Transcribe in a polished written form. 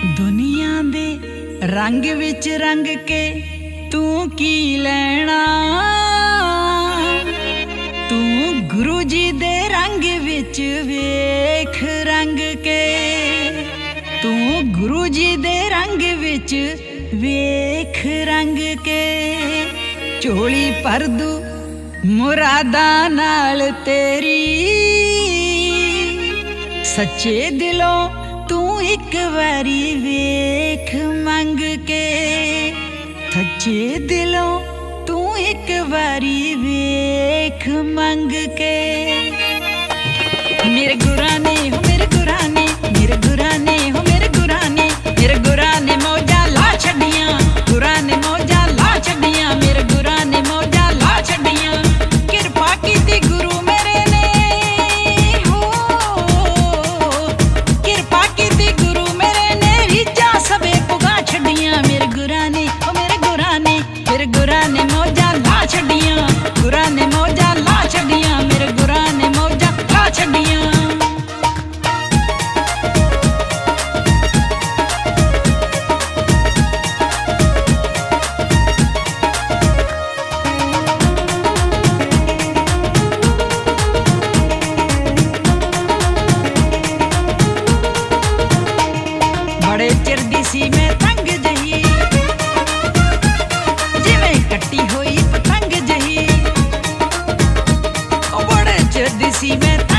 दुनिया दे रंग विच रंग के तू की लेना, तू गुरु जी दे रंग विच वेख रंग के, तू गुरु जी दे रंग विच वेख रंग के। झोली भर दूं मुरादा नाल तेरी, सच्चे दिलों तू एक बारी वेख मंग के, सच्चे दिलों तू एक बारी वेख मंग के। मेरे गुराने हो मेरे गुराने, मेरे गुराने हो मेरे गुराने, मेरे गुराने मौजा ला छड़ियां, गुराने मौजा ला छड़ियां, मेरे गुराने मौजा ला छड़ियां। कृपा कीती गुरु मेरे ने हो, कृपा कीती गुरु मेरे ने रीझां सबे पुगा छड़ियां। मेरे गुराने ओ मेरे गुराने, मेरे गुराने मौजा ला छड़ियां, गुराने मौजा ला छड़ियां, मेरे गुराने मौजा ला छड़ियां। बड़े चिर दी सी मैं तंग जही, जिवें कट्टी होई पतंग जही, बड़े चिर दी सी मैं